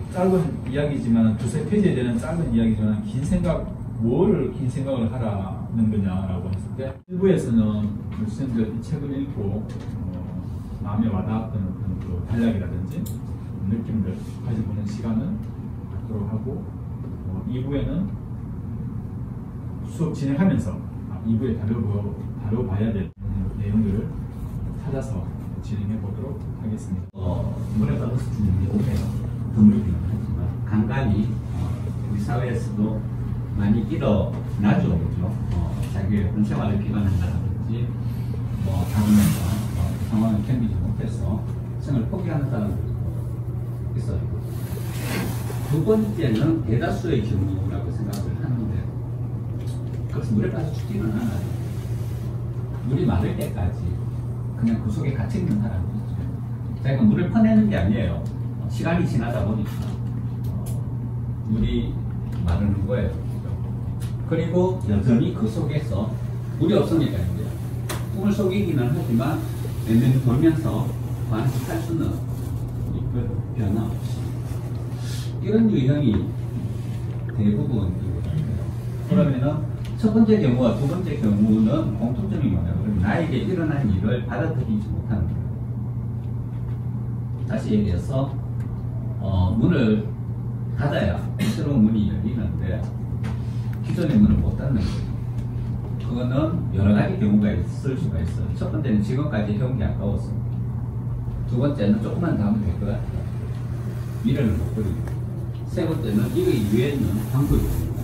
짧은 이야기지만 두세 페이지에 되는 짧은 이야기지만 긴 생각, 뭘 긴 생각을 하라는 거냐라고 했을 때 일부에서는 선생님들 이 책을 읽고 마음에 와닿았던 어떤 그 단락이라든지 느낌을 가져보는 시간을 갖도록 하고 2부에는 수업 진행하면서 2부에 다뤄봐야 될 내용들을 찾아서 진행해 보도록 하겠습니다. 물에 빠져서 죽는 게 오해요. 드물기는 하지만 간간히 우리 사회에서도 많이 일어나죠, 그죠? 자기의 어떤 생활을 기반한다든지 다루면서 상황을 견디지 못해서 생을 포기하는 사람들도 있어요. 두 번째는 대다수의 경우라고 생각을 하는데 그래서 물에 빠져 죽지는 않아요. 물이 마를 때까지 그냥 그 속에 갇혀 있는 사람이 있죠. 자기가 물을 퍼내는 게 아니에요. 시간이 지나다 보니까 물이 마르는 거예요. 그리고 여전히 그 속에서 물이 없으니까 이제 꿈을 속이기는 하지만 내면 돌면서 관측할 수는 있거든, 변화 없이. 이런 유형이 대부분인 것 같아요. 그러면은 첫 번째 경우와 두 번째 경우는 공통점이 뭐냐면 나에게 일어난 일을 받아들이지 못하는 거예요. 다시 얘기해서 문을 닫아야 새로운 문이 열리는데 기존의 문을 못 닫는 거예요. 그거는 여러 가지 경우가 있을 수가 있어요. 첫 번째는 지금까지 해온 게 아까웠어. 두 번째는 조금만 더 하면 될 것 같아요. 미래를 못 그리고. 세 번째는 이거 이외에는 방법이 없습니다.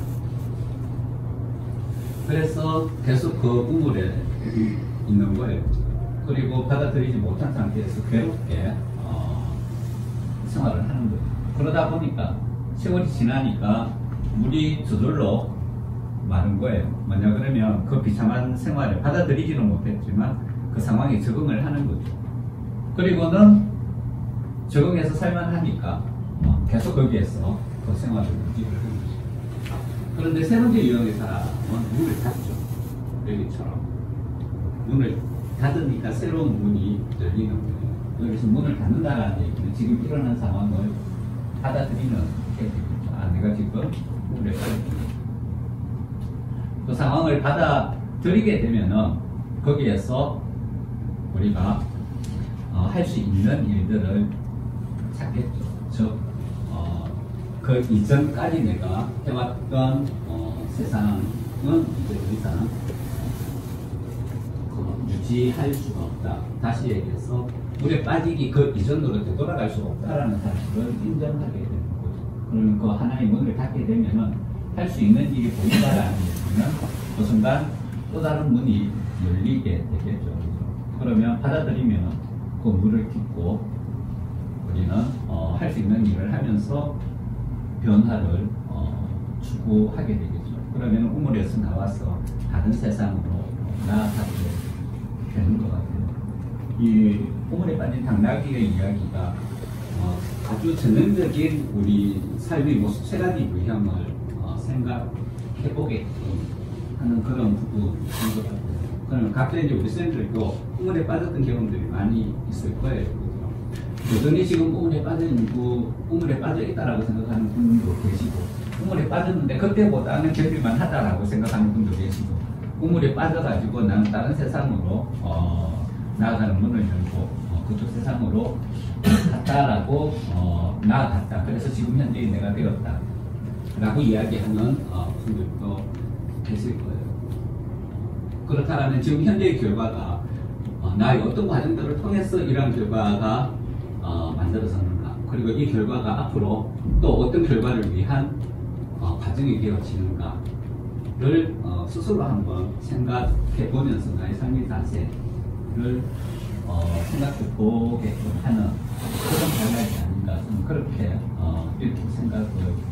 그래서 계속 그 우물에 있는 거예요. 그리고 받아들이지 못한 상태에서 괴롭게 생활을 하는 거예요. 그러다 보니까 세월이 지나니까 물이 저절로 마른 거예요. 뭐냐 그러면 그 비참한 생활을 받아들이지는 못했지만 그 상황에 적응을 하는 거죠. 그리고는 적응해서 살만하니까 계속 거기에서 그 생활을 유지를 하는 거죠. 그런데 세 번째 유형의 사람은 문을 닫죠. 여기처럼 문을 닫으니까 새로운 문이 열리는 거예요. 여기서 문을 닫는다는 얘기는 지금 일어난 상황을 받아들이는 얘기죠. 내가 지금 문을 닫았다. 그 상황을 받아들이게 되면은 거기에서 우리가 할 수 있는 일들을 찾겠죠. 즉, 그 이전까지 내가 해왔던 세상은 이제 더 이상 유지할 수가 없다. 다시 얘기해서 물에 빠지기 그 이전으로 되돌아갈 수가 없다라는 사실을 인정하게 되는 거죠. 그러면 그 하나의 문을 닫게 되면은 할 수 있는 일이 보인다라는 얘기는 그 순간 또 다른 문이 열리게 되겠죠. 그러면 받아들이면 그 문을 딛고 우리는 할 수 있는 일을 하면서 변화를 추구하게 되겠죠. 그러면 우물에서 나와서 다른 세상으로 나아가게 되는 것 같아요. 이 우물에 빠진 당나귀의 이야기가 아주 전형적인 우리 삶의 모습 세 가지 유형을 생각해보게끔 하는 그런 부분인 것 같아요. 그러면 각자 이제 우리 쌤들도 우물에 빠졌던 경험들이 많이 있을 거예요. 그죠? 여전히 지금 우물에 빠져 있다라고 생각하는 분도 계시고, 우물에 빠졌는데 그때보다는 견딜만 하다라고 생각하는 분도 계시고, 우물에 빠져가지고 나는 다른 세상으로 나아가는 문을 열고 그쪽 세상으로 갔다라고 나아갔다. 그래서 지금 현재의 내가 되었다. 라고 이야기하는 분들도 계실 거예요. 그렇다면 지금 현재의 결과가 나의 어떤 과정들을 통해서 이러한 결과가 만들어졌는가, 그리고 이 결과가 앞으로 또 어떤 결과를 위한 과정이 되어지는가를 스스로 한번 생각해 보면서 나의 삶의 자세를 생각해 보게끔 하는 그런 방향이 아닌가, 좀 그렇게 이렇게 생각을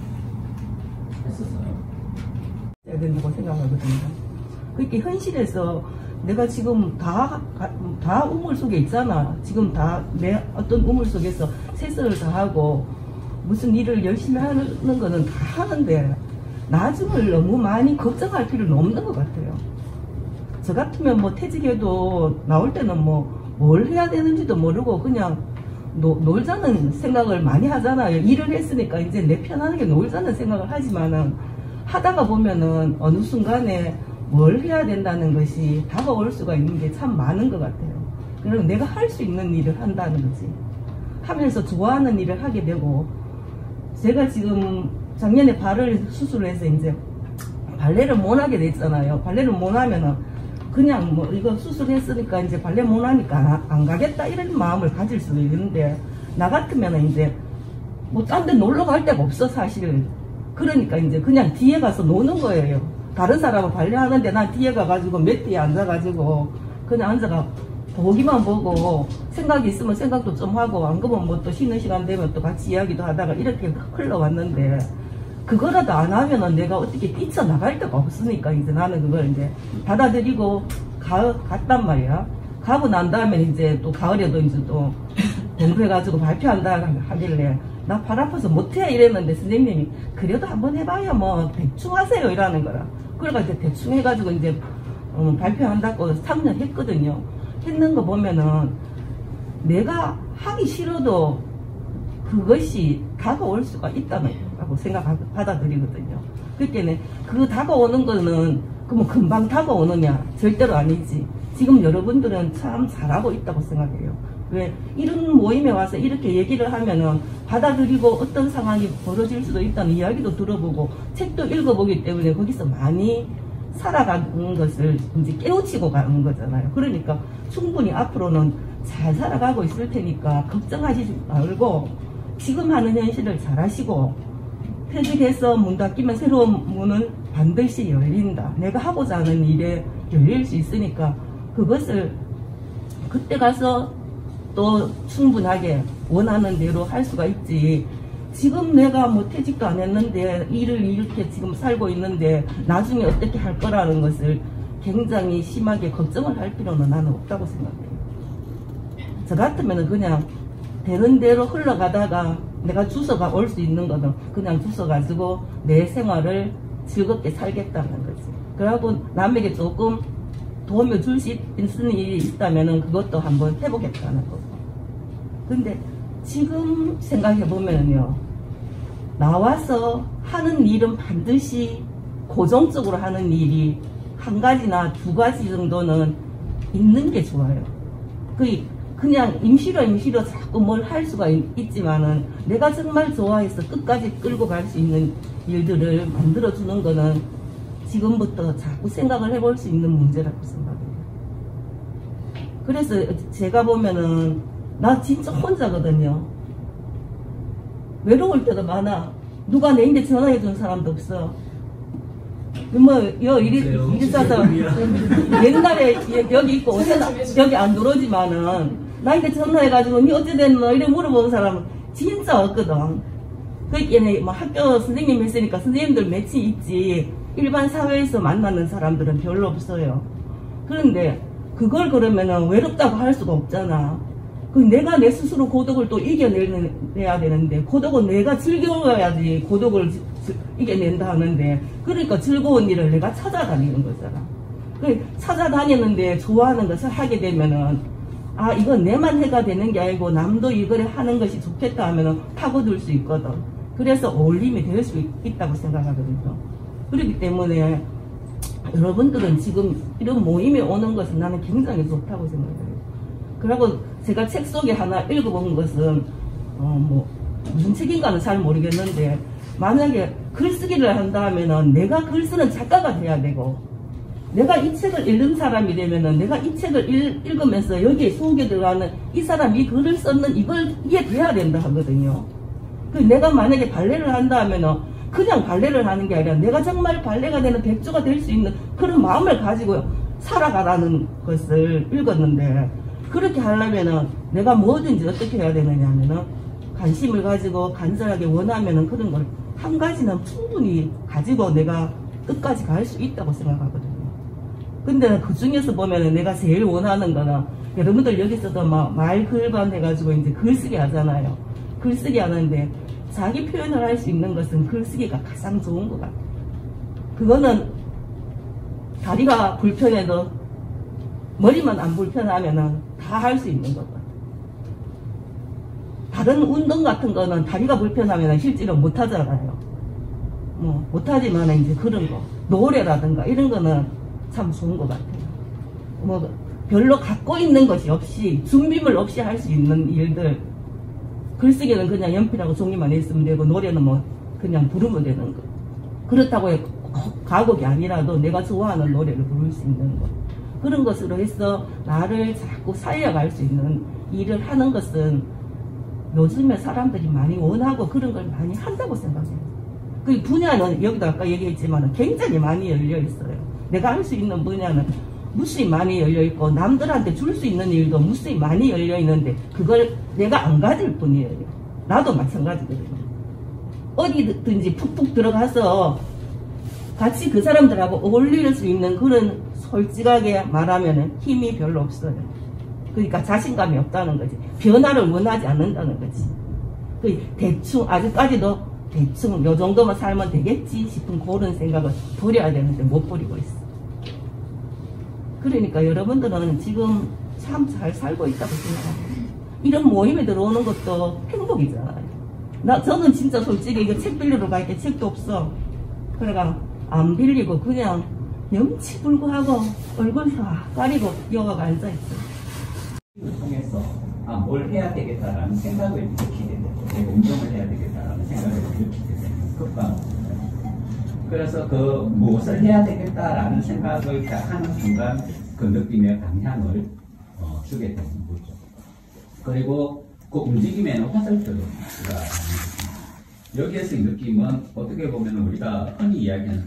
했었어요. 해야 된다고 생각하거든요. 그렇게 현실에서 내가 지금 다 우물 속에 있잖아. 지금 다 내 어떤 우물 속에서 세수를 다 하고 무슨 일을 열심히 하는 거는 다 하는데 나중을 너무 많이 걱정할 필요는 없는 것 같아요. 저 같으면 뭐 퇴직해도 나올 때는 뭐 뭘 해야 되는지도 모르고 그냥 놀자는 생각을 많이 하잖아요. 일을 했으니까 이제 내 편안하게 놀자는 생각을 하지만은 하다가 보면은 어느 순간에 뭘 해야 된다는 것이 다가올 수가 있는 게 참 많은 것 같아요. 그럼 내가 할 수 있는 일을 한다는 거지. 하면서 좋아하는 일을 하게 되고, 제가 지금 작년에 발을 수술을 해서 이제 발레를 못 하게 됐잖아요. 발레를 못 하면은 그냥 뭐 이거 수술했으니까 이제 발레 못 하니까 안 가겠다 이런 마음을 가질 수도 있는데, 나 같으면 이제 뭐 딴 데 놀러 갈 데가 없어 사실. 그러니까 이제 그냥 뒤에 가서 노는 거예요. 다른 사람은 발레 하는데 난 뒤에 가가지고 매트에 앉아가지고 그냥 앉아가 보기만 보고, 생각이 있으면 생각도 좀 하고, 안 그러면 뭐 또 쉬는 시간 되면 또 같이 이야기도 하다가 이렇게 흘러왔는데, 그거라도 안 하면은 내가 어떻게 뛰쳐나갈 데가 없으니까 이제 나는 그걸 이제 받아들이고 갔단 말이야. 가고 난 다음에 이제 또 가을에도 이제 또 공부해가지고 발표한다 하길래 나 발 아파서 못해 이랬는데 선생님이 그래도 한번 해봐야 뭐 대충 하세요 이라는 거라. 그래가지고 대충 해가지고 이제 발표한다고 3년 했거든요. 했는 거 보면은 내가 하기 싫어도 그것이 다가올 수가 있다고 생각하고 받아들이거든요. 그때는 그 다가오는 거는 그뭐 금방 다가오느냐? 절대로 아니지. 지금 여러분들은 참 잘하고 있다고 생각해요. 왜 이런 모임에 와서 이렇게 얘기를 하면은 받아들이고 어떤 상황이 벌어질 수도 있다는 이야기도 들어보고 책도 읽어보기 때문에 거기서 많이 살아가는 것을 이제 깨우치고 가는 거잖아요. 그러니까 충분히 앞으로는 잘 살아가고 있을 테니까 걱정하시지 말고 지금 하는 현실을 잘 하시고, 퇴직해서 문 닫히면 새로운 문은 반드시 열린다. 내가 하고자 하는 일에 열릴 수 있으니까 그것을 그때 가서 또 충분하게 원하는 대로 할 수가 있지. 지금 내가 뭐 퇴직도 안 했는데 일을 이렇게 지금 살고 있는데 나중에 어떻게 할 거라는 것을 굉장히 심하게 걱정을 할 필요는 나는 없다고 생각해요. 저 같으면 그냥 되는 대로 흘러가다가 내가 주소가 올 수 있는 거는 그냥 주소 가지고 내 생활을 즐겁게 살겠다는 거지. 그러고 남에게 조금 도움을 줄 수 있는 일이 있다면 그것도 한번 해보겠다는 거고. 근데 지금 생각해보면요, 나와서 하는 일은 반드시 고정적으로 하는 일이 한 가지나 두 가지 정도는 있는 게 좋아요. 그냥 임시로 자꾸 뭘 할 수가 있지만은 내가 정말 좋아해서 끝까지 끌고 갈 수 있는 일들을 만들어주는 거는 지금부터 자꾸 생각을 해볼 수 있는 문제라고 생각해요. 그래서 제가 보면은 나 진짜 혼자거든요. 외로울 때도 많아. 누가 내인데 전화해주는 사람도 없어. 이리 싸서 옛날에 여기 있고 여기 안 들어오지만은 나한테 전화해가지고 니 어찌 됐노 이래 물어보는 사람은 진짜 없거든. 그러니까 뭐 학교 선생님 했으니까 선생님들 몇이 있지 일반 사회에서 만나는 사람들은 별로 없어요. 그런데 그걸 그러면은 외롭다고 할 수가 없잖아. 내가 내 스스로 고독을 또 이겨내야 되는데, 고독은 내가 즐겨야지 고독을 이겨낸다 하는데, 그러니까 즐거운 일을 내가 찾아다니는 거잖아. 찾아다니는데 좋아하는 것을 하게 되면은, 아, 이건 내만 해가 되는 게 아니고 남도 이걸 하는 것이 좋겠다 하면은 파고들 수 있거든. 그래서 어울림이 될 수 있다고 생각하거든요. 그렇기 때문에 여러분들은 지금 이런 모임에 오는 것은 나는 굉장히 좋다고 생각해요. 그리고 제가 책 속에 하나 읽어본 것은 무슨 책인가는 잘 모르겠는데, 만약에 글쓰기를 한다 하면은 내가 글 쓰는 작가가 돼야 되고, 내가 이 책을 읽는 사람이 되면은 내가 이 책을 읽으면서 여기에 속에 들어가는 이 사람이 이 글을 썼는 이걸 이해돼야 된다 하거든요. 내가 만약에 발레를 한다 하면은 그냥 발레를 하는 게 아니라 내가 정말 발레가 되는 백조가 될 수 있는 그런 마음을 가지고 살아가라는 것을 읽었는데, 그렇게 하려면은 내가 뭐든지 어떻게 해야 되느냐 하면은 관심을 가지고 간절하게 원하면은 그런 걸 한 가지는 충분히 가지고 내가 끝까지 갈 수 있다고 생각하거든요. 근데 그 중에서 보면은 내가 제일 원하는 거는, 여러분들 여기서도 막 말글반 해가지고 이제 글쓰기 하잖아요. 글쓰기 하는데 자기 표현을 할 수 있는 것은 글쓰기가 가장 좋은 것 같아요. 그거는 다리가 불편해도 머리만 안 불편하면은 다 할 수 있는 것 같아요. 다른 운동 같은 거는 다리가 불편하면 실제로 못 하잖아요. 뭐, 못 하지만 이제 그런 거, 노래라든가 이런 거는 참 좋은 것 같아요. 뭐, 별로 갖고 있는 것이 없이, 준비물 없이 할 수 있는 일들. 글쓰기는 그냥 연필하고 종이만 있으면 되고, 노래는 뭐, 그냥 부르면 되는 거. 그렇다고 해 가곡이 아니라도 내가 좋아하는 노래를 부를 수 있는 거. 그런 것으로 해서 나를 자꾸 살려갈 수 있는 일을 하는 것은 요즘에 사람들이 많이 원하고 그런 걸 많이 한다고 생각해요. 그 분야는 여기도 아까 얘기했지만 굉장히 많이 열려 있어요. 내가 할 수 있는 분야는 무수히 많이 열려 있고 남들한테 줄 수 있는 일도 무수히 많이 열려 있는데 그걸 내가 안 가질 뿐이에요. 나도 마찬가지거든요. 어디든지 푹푹 들어가서 같이 그 사람들하고 어울릴 수 있는 그런 솔직하게 말하면 힘이 별로 없어요. 그러니까 자신감이 없다는 거지. 변화를 원하지 않는다는 거지. 그 대충 아직까지도 대충 요 정도만 살면 되겠지 싶은 그런 생각을 버려야 되는데 못 버리고 있어. 그러니까 여러분들은 지금 참 잘 살고 있다고 생각합니다. 이런 모임에 들어오는 것도 행복이잖아요. 저는 진짜 솔직히 이거 책 빌리러 갈 때 책도 없어. 그러니까 안 빌리고 그냥 염치불구하고 얼굴 싹 가리고 여가가 앉아있어. 통해서 뭘 해야 되겠다라는 생각을 느끼게 되고 내가 운동을 해야 되겠다라는 생각을 느끼게 되는 급감. 그래서 그 무엇을 해야 되겠다라는 생각을 하는 순간 그 느낌의 방향을 주게 되는 거죠. 그리고 그 움직임에는 화살표가 여기에서의 느낌은 어떻게 보면 우리가 흔히 이야기하는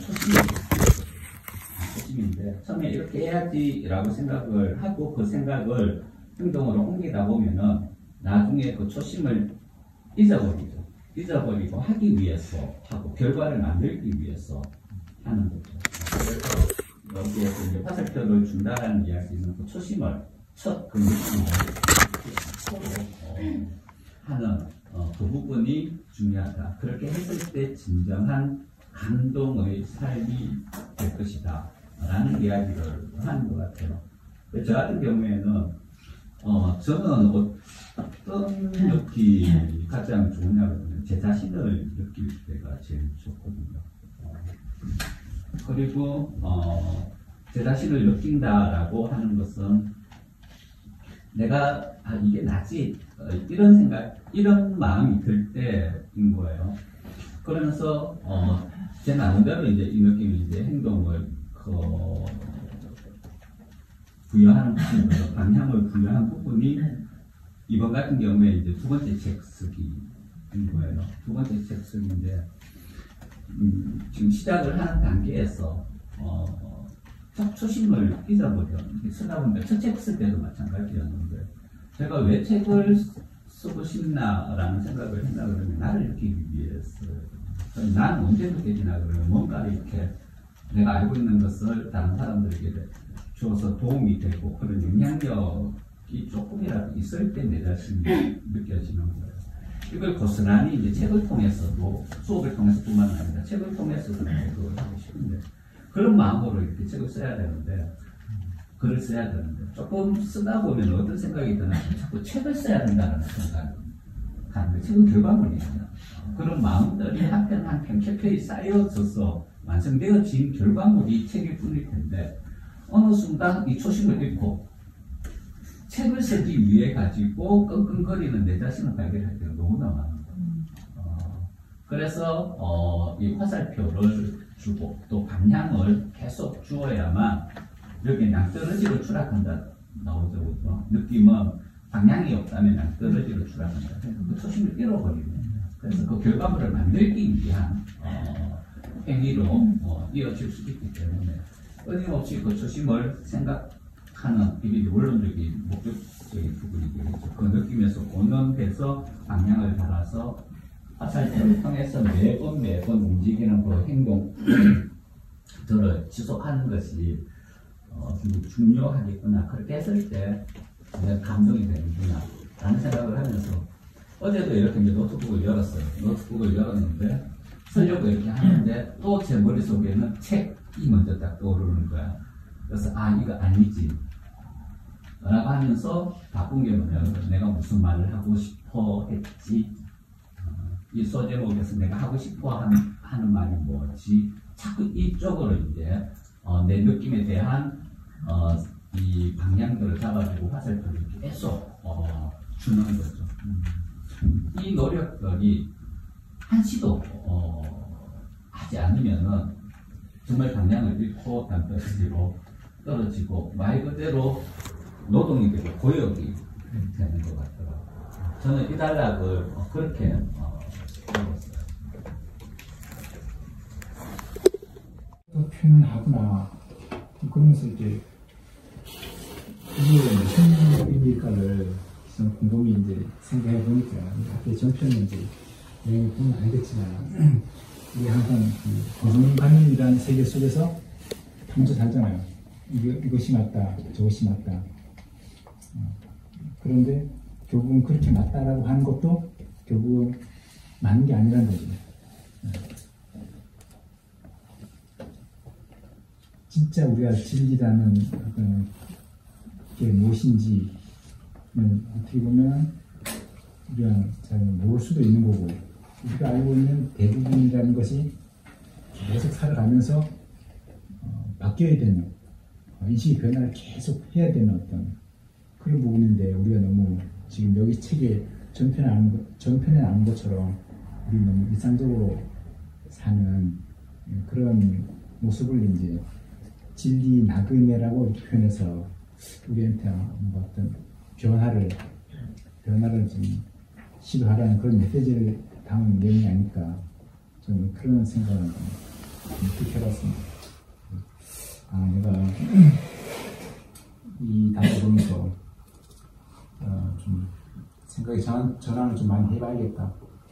초심인데 처음에 이렇게 해야지라고 생각을 하고 그 생각을 행동으로 옮기다 보면은 나중에 그 초심을 잊어버리죠. 잊어버리고 하기 위해서 하고 결과를 만들기 위해서 하는 거죠. 그래서 여기에서 이제 화살표를 준다라는 이야기는 그 초심을 첫 그 느낌을 하는 그 부분이 중요하다. 그렇게 했을 때 진정한 감동의 삶이 될 것이다. 라는 이야기를 하는 것 같아요. 저 같은 경우에는 저는 어떤 느낌이 가장 좋냐면 제 자신을 느낄 때가 제일 좋거든요. 그리고 제 자신을 느낀다라고 하는 것은 내가 이게 나지 이런 생각, 이런 마음이 들 때인 거예요. 그러면서 제 나름대로 이제 이 느낌이 이제 행동을 부여하는 부분, 방향을 부여한 부분이 이번 같은 경우에 이제 두 번째 책 쓰기인 거예요. 두 번째 책 쓰기인데 지금 시작을 하는 단계에서 초심을 잊어버려. 쓰다 보니까 첫 책 쓸 때도 마찬가지였는데 제가 왜 책을 쓰고 싶나라는 생각을 했나 그러면 나를 느끼기 위해서. 나는 언제 느껴지나 그러면 뭔가 이렇게 내가 알고 있는 것을 다른 사람들에게 줘서 도움이 되고 그런 영향력이 조금이라도 있을 때 내 자신이 느껴지는 거예요. 이걸 고스란히 이제 책을 통해서도 수업을 통해서뿐만 아니라 책을 통해서도 그걸 하고 싶은데 그런 마음으로 이렇게 책을 써야 되는데 글을 써야 되는데 조금 쓰다 보면 어떤 생각이 드나 자꾸 책을 써야 된다는 생각이 가는데 책은 결과물이잖아요. 그런 마음들이 한 편 한 편 켜켜이 쌓여져서 완성되어진 결과물이 책일 뿐일 텐데 어느 순간 이 초심을 잃고 책을 쓰기 위해 가지고 끙끙거리는 내 자신을 발견할 때가 너무나 많은 거예요. 그래서 이 화살표를 주고 또 방향을 계속 주어야만 여기 낭떠러지로 추락한다 나오죠. 그렇죠? 느낌은 방향이 없다면 낭떠러지로 추락한다. 그 초심을 잃어버리는 그래서 그 결과물을 만들기 위한 행위로 이어질 수 있기 때문에 끊임없이 그 초심을 생각하는 이게 원론적인 목적적인 부분이 되겠죠. 그 느낌에서 오는데서 방향을 달아서 화살표를 통해서 매번 움직이는 그 행동들을 지속하는 것이 중요하겠구나. 그렇게 했을 때 내가 감동이 되는구나 라는 생각을 하면서 어제도 이렇게 이제 노트북을 열었어요. 노트북을 열었는데 쓰려고 이렇게 하는데 또 제 머릿속에는 책이 먼저 딱 떠오르는 거야. 그래서 이거 아니지. 라고 하면서 바꾼 게 뭐냐면 내가 무슨 말을 하고 싶어 했지, 이 소제목에서 내가 하고 싶어 하는 말이 뭐지, 자꾸 이쪽으로 이제 내 느낌에 대한 이 방향들을 잡아주고 화살표를 계속 주는 거죠. 이 노력들이 한시도 하지 않으면은 정말 방향을 잃고 떨어지고 말 그대로 노동이 되고 고역이 되는 것 같더라고요. 저는 이 단락을 그렇게 읽었어요. 표현하구나. 그러면서 이제 이게 무슨 의미일까를 좀 곰곰이 이제 생각해 보니까 앞에 정표는 이제 내용을 보면 알겠지만 우리 항상 고정관념이라는 세계 속에서 평소 살잖아요. 이것이 맞다, 저것이 맞다. 그런데 결국은 그렇게 맞다라고 하는 것도 결국은 맞는 게 아니라는 거죠. 진짜 우리가 진리라는 게 무엇인지는 어떻게 보면 우리가 잘 모를 수도 있는 거고, 우리가 알고 있는 대부분이라는 것이 계속 살아가면서 바뀌어야 되는, 인식의 변화를 계속 해야 되는 어떤 그런 부분인데, 우리가 너무 지금 여기 책에 전편에 나온 것처럼 우리 너무 일상적으로 사는 그런 모습을 이제 진리 나그네라고 표현해서 우리한테 어떤 변화를 좀 시도하라는 그런 메시지를 담은 내용이 아닐까, 저는 그런 생각을 좀 해봤습니다. 내가 이 단어 보면서 좀 생각의 전환을 좀 많이 해봐야겠다.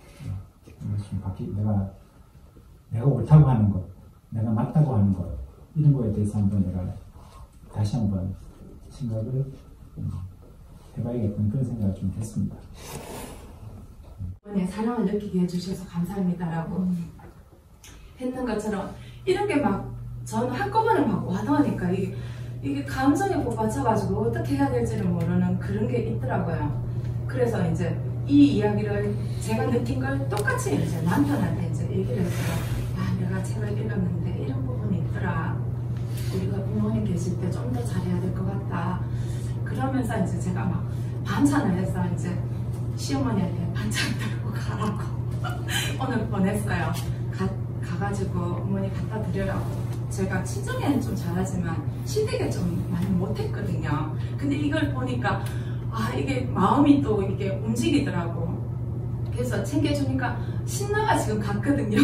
좀 내가 옳다고 하는 것, 내가 맞다고 하는 것, 이런 거에 대해서 한번 내가 다시 한번 생각을 해봐야겠다는 그런 생각을 좀 했습니다. 이번에 사랑을 느끼게 해주셔서 감사합니다라고 했는 것처럼, 이런 게 막 저는 한꺼번에 막 와닿으니까 이게 감정에 뽑아쳐가지고 어떻게 해야 될지를 모르는 그런 게 있더라고요. 그래서 이제 이 이야기를 제가 느낀 걸 똑같이 이제 남편한테 이제 얘기를 했어요. 내가 책을 읽었는데 이런 부분이 있더라. 우리가 부모님 계실 때 좀 더 잘해야 될 것 같다. 그러면서 이제 제가 막 반찬을 해서 이제 시어머니한테 반찬 들고 가라고 오늘 보냈어요. 가가지고 어머니 갖다 드리라고. 제가 친정에는 좀 잘하지만 시댁에 좀 많이 못했거든요. 근데 이걸 보니까 이게 마음이 또 이게 움직이더라고. 그래서 챙겨주니까 신나가 지금 갔거든요.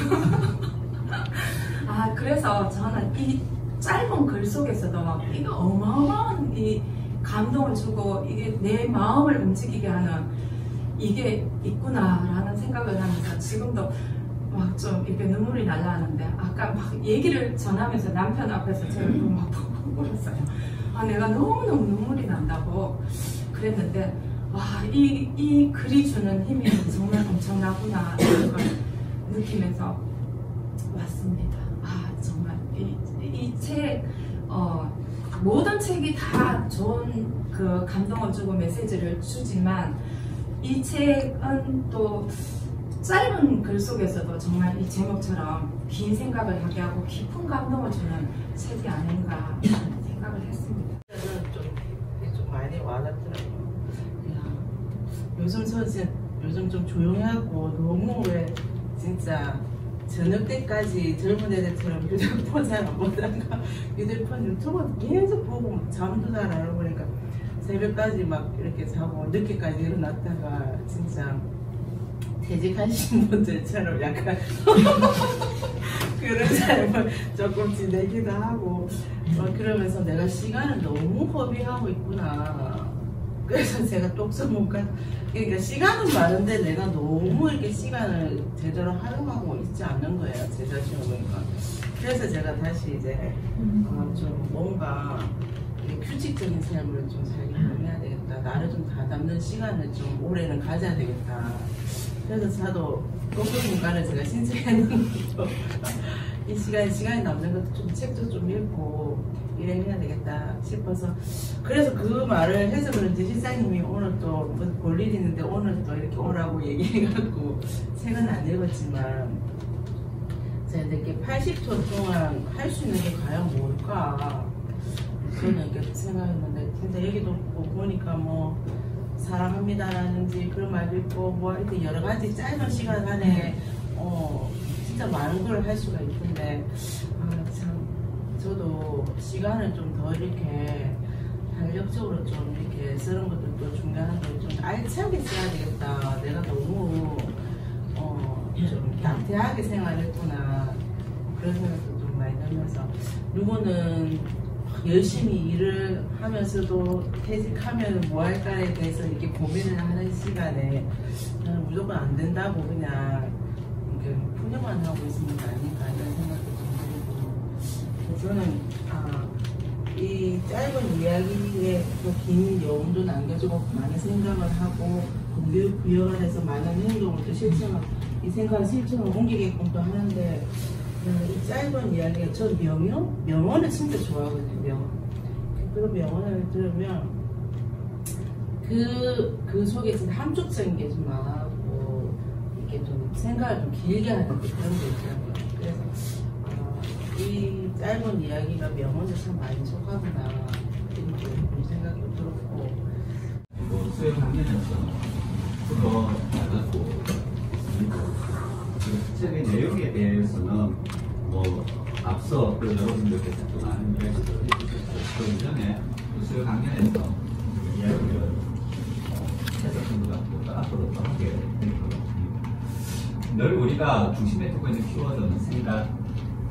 그래서 저는 이 짧은 글 속에서도 이거 어마어마한 이 감동을 주고 이게 내 마음을 움직이게 하는 이게 있구나라는 생각을 하면서 지금도 막 좀 이렇게 눈물이 날라하는데, 아까 막 얘기를 전하면서 남편 앞에서 제가 막 펑펑 울었어요. 내가 너무너무 눈물이 난다고 그랬는데, 이 글이 주는 힘이 정말 엄청나구나 이런 걸 느끼면서 왔습니다. 정말 이 책, 모든 책이 다 좋은 그 감동을 주고 메시지를 주지만, 이 책은 또 짧은 글 속에서도 정말 이 제목처럼 긴 생각을 하게 하고 깊은 감동을 주는 책이 아닌가 생각을 했습니다. 저는 좀 많이 와닿더라고요. 요즘 좀 조용하고 너무 왜 진짜 저녁 때까지 젊은 애들처럼 휴대폰 잘 안 보다가 휴대폰 유튜브 계속 보고 잠도 잘 안 오고 그러니까 새벽까지 막 이렇게 자고 늦게까지 일어났다가 진짜 퇴직하신 분들처럼 약간 그런 삶을 조금 지내기도 하고 그러면서 내가 시간을 너무 허비하고 있구나. 그래서 제가 독서문과 그러니까 시간은 많은데 내가 너무 이렇게 시간을 제대로 활용하고 있지 않는 거예요, 제 자신을 보니까. 그래서 제가 다시 이제 좀 뭔가 규칙적인 삶을 좀 살게 해야 되겠다. 나를 좀 다잡는 시간을 좀 올해는 가져야 되겠다. 그래서 저도 독서문과를 제가 신청했는데도 이 시간이 남는 것도 좀 책도 좀 읽고 이래야 되겠다 싶어서 그래서 그 말을 해서 그런지 실장님이 오늘 또 볼 일 있는데 오늘 또 이렇게 오라고 얘기해갖고 책은 안 읽었지만 제가 이렇게 80초 동안 할 수 있는 게 과연 뭘까 저는 이렇게 생각했는데 진짜 여기도 보니까 뭐 사랑합니다라든지 그런 말도 있고 뭐 이렇게 여러 가지 짧은 시간 안에 진짜 많은 걸 할 수가 있는데 참 저도 시간을 좀 더 이렇게 탄력적으로 좀 이렇게 쓰는 것들도 중요한데 좀 알차게 써야 되겠다. 내가 너무 좀 나태하게 생활했구나 그런 생각도 좀 많이 들면서 누구는 열심히 일을 하면서도 퇴직하면 뭐 할까에 대해서 이렇게 고민을 하는 시간에 나는 무조건 안 된다고 그냥 이렇게 푸념만 하고 있으면 아닌가 이런 생각도 좀 들고 저는 이 짧은 이야기에 또 긴 여운도 남겨주고 많은 생각을 하고 구역을 해서 많은 행동을 또 실천을 이 생각을 실천을 옮기게끔 또 하는데 이 짧은 이야기가 저 명언을 진짜 좋아하거든요. 그런 명언을 들으면 그 속에 진짜 함축적인 게 좀 많고 이렇게 좀 생각을 좀 길게 하는 그런 게 있더라고요. 그래서 이 짧은 이야기가 명언을 참 많이 속하구나 이렇게 좀 생각이 들었고 수요 강연에서 더 달랐고 그 책의 내용에 대해서는 뭐 앞서 그 여러분들께서 또 많은 이야기를 해주셨고 그 이전에 그 수요 강연에서 이야기를 했었던 것 같고 또 앞으로 또 하게 될 것 같습니다. 늘 우리가 중심에 두고 있는 키워드는 생각이죠.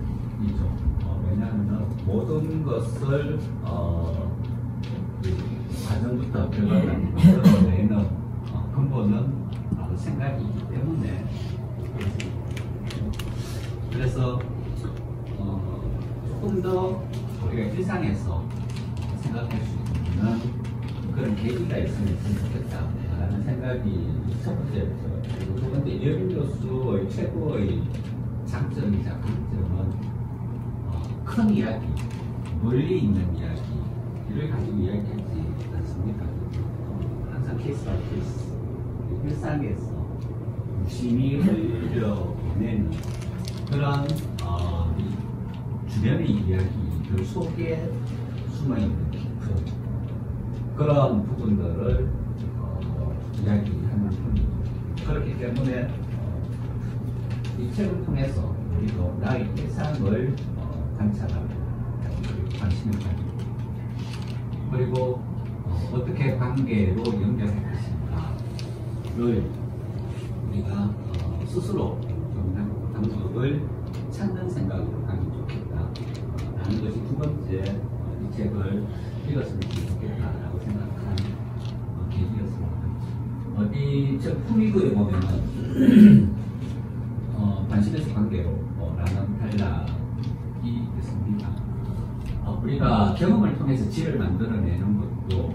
왜냐하면 모든 것을 과정부터 결과까지 만들어내는 근본은 바로 생각이기 때문에 그래서 조금 더 우리가 일상에서 생각할 수 있는 그런 계기가 있으면 좋겠다라는 생각이 첫 번째부터 그리고 두 번째 이어빈 교수의 최고의 장점이자 강점은 큰 이야기, 멀리 있는 이야기를 가지고 이야기하지 않습니까? 항상 케이스 바이 케이스 일상에서 유심히 흘려보내는 그런 주변의 이야기들 속에 숨어있는 깊은 그런 부분들을 이야기하는 편입니다. 그렇기 때문에 이 책을 통해서 우리도 나의 일상을 관찰하고 관심을 가지고 그리고 어떻게 관계로 연결할 것인가를 우리가 스스로 좀 방법을 찾는 생각으로 가면 좋겠다라는 것이 두 번째 이 책을 읽었으면 좋겠다라고 생각한 계기였습니다. 이 책 품위도에 보면은 관심에서 관계로 라는 탈락이 있습니다. 우리가 경험을 통해서 질을 만들어내는 것도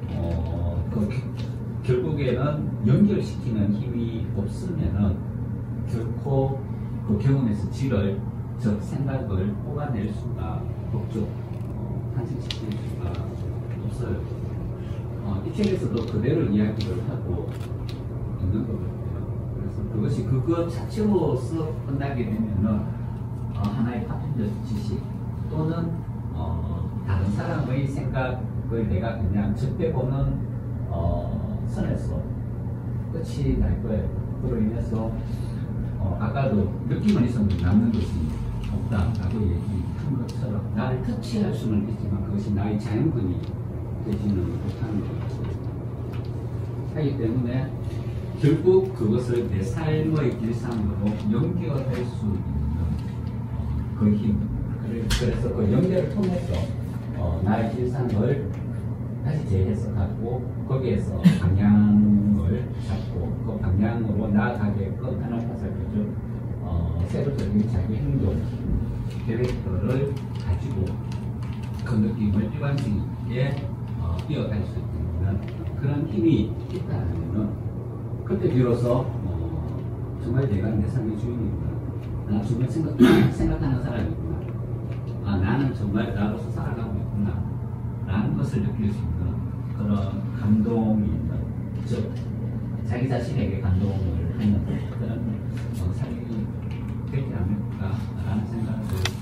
결국에는 연결시키는 힘이 없으면은 결코 그 경험에서 질을 즉 생각을 뽑아낼 수가 없죠. 탄생시킬 수가 없어요. 이 책에서도 그대로 이야기를 하고 있는 것 같아요. 그래서 그것이 그것 자체로서 끝나게 되면은 하나의 파편적 지식 또는 다른 사람의 생각을 내가 그냥 접해보는 선에서 끝이 날 거예요. 그로 인해서 아까도 느낌은 있었는데 남는 것이 없다라고 얘기한 것처럼 나를 터치할 수는 있지만 그것이 나의 자연분이 되지는 못하는 것 같아요. 하기 때문에 결국 그것을 내 삶의 일상으로 연결할 수 있는 그 힘. 그래서 그 연결을 통해서 나의 일상을 다시 재해석하고 거기에서 방향을 잡고 그 방향으로 나아가게끔 하나의 화살표죠. 세부적인 자기 행동 계획들을 가지고 그 느낌을 일관성 있게 이어갈 수 있는 그런 힘이 있다면 그때 비로소 정말 내가 내 삶의 주인이구나 정말 생각하는 사람이구나. 아, 나는 정말 나로서 살아가고 있구나. 라는 것을 느낄 수 있는 그런 감동이 있는, 즉, 자기 자신에게 감동을 하는 그런 삶이 되지 않을까라는 생각을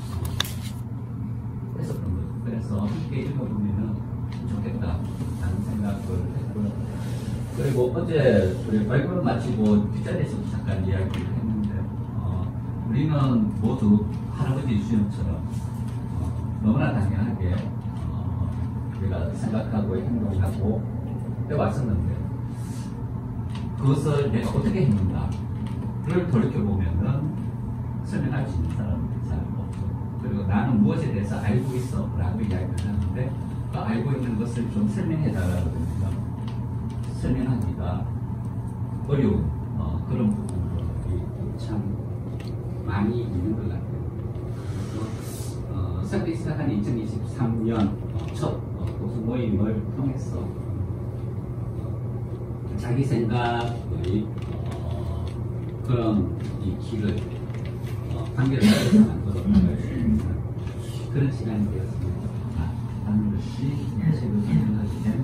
했었던 거죠. 그래서 함께 읽어보면 좋겠다라는 생각을 했고요. 그리고 어제 우리 발표를 마치고 뒷자리에서도 잠깐 이야기를 했는데, 우리는 모두 할아버지 주연처럼 너무나 당연하게 우리가 생각하고 행동하고 해왔었는데, 그것을 내가 어떻게 했는가를 돌이켜보면은 설명할 수 있는 사람은 잘 없죠. 그리고 나는 무엇에 대해서 알고 있어 라고 이야기를 하는데, 그 알고 있는 것을 좀 설명해 달라고 그러면 설명하기가 어려운 그런 부분들이 참 많이 있는 것 같아요. 그래서 새롭게 시작한 2023년 첫 도서 모임을 통해서 자기 생각의 그런 이 길을 관계를 만들어낼 수 있는 그런 시간이 되었습니다. 하는 것이 사실은 생각하기 때문에